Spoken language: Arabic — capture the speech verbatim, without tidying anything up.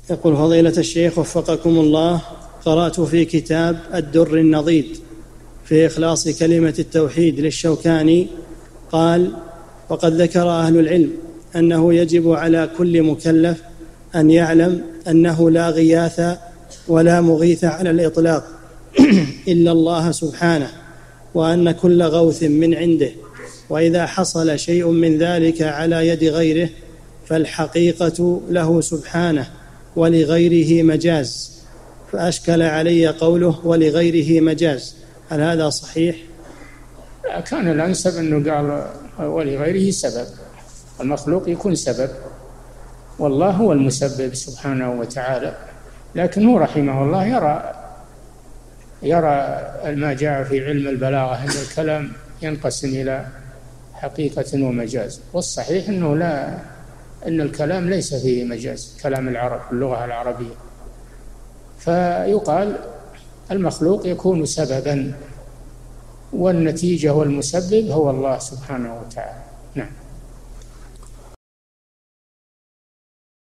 يقول فضيلة الشيخ وفقكم الله، قرأت في كتاب الدر النضيد في إخلاص كلمة التوحيد للشوكاني قال: وقد ذكر أهل العلم أنه يجب على كل مكلف أن يعلم أنه لا غياث ولا مغيث على الإطلاق إلا الله سبحانه، وأن كل غوث من عنده، وإذا حصل شيء من ذلك على يد غيره فالحقيقة له سبحانه ولغيره مجاز. فأشكل علي قوله ولغيره مجاز، هل هذا صحيح؟ كان الأنسب أنه قال ولغيره سبب، المخلوق يكون سبب والله هو المسبب سبحانه وتعالى، لكن هو رحمه الله يرى يرى ما جاء في علم البلاغة أن الكلام ينقسم إلى حقيقة ومجاز، والصحيح أنه لا أن الكلام ليس فيه مجاز، كلام العرب اللغة العربية، فيقال المخلوق يكون سببا والنتيجة والمسبب هو الله سبحانه وتعالى. نعم.